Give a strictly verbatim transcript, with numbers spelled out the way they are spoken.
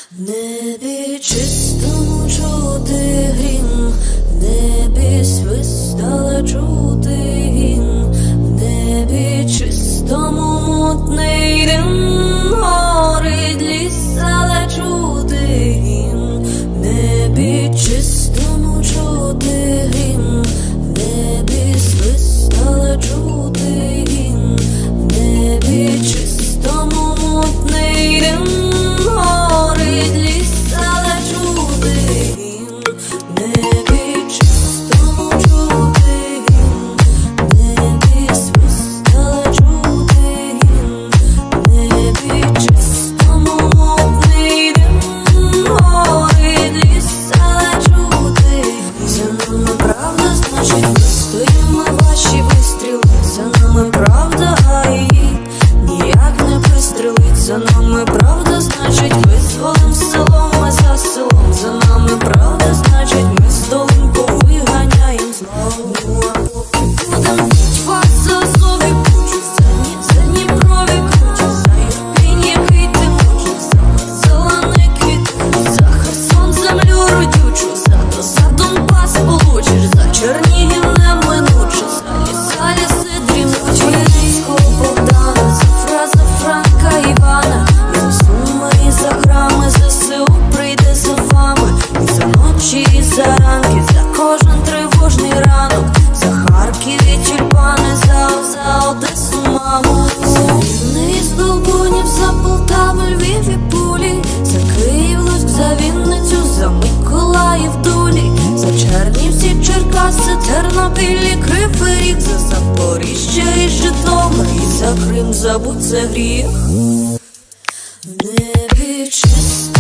В небі чистому чути грім, в небі свист, але чути гімн, в небі чистому мутний дим, горить ліс, але чути гімн, в небі чистому чути грім, в небі свист, але чути гімн, в небі чистому мутний дим. За нами правда, значить визволим село, ми за селом. За нами правда, значить ми столинку виганяєм знову. Будем пить вас за зові кучу, за ні, за Дніпрові кручу, за Ірпінь, який ти мучив, за зелений квіт, за Херсон землю родючу, за то за Донбас получиш, за Чернігів неминуче, за ліса, ліси дрімучі, Вінницького Богдана, за фраза Франка Івана. За храми ЗСУ прийде за вами, і за ночі, і за ранки, за кожен тривожний ранок, за Харків і тюльпани, за, за Одесу, маму, за Рівне із Долбунів, за Полтаву, Львів і Пулі, за Київ, Луцьк, за Вінницю, за Миколаїв, Дулі, за Чернівці, Черкаси, Тернопіль і Кривий Ріг, за Запоріжжя і Житомир, і за Крим, забудь це гріх. В небі чисто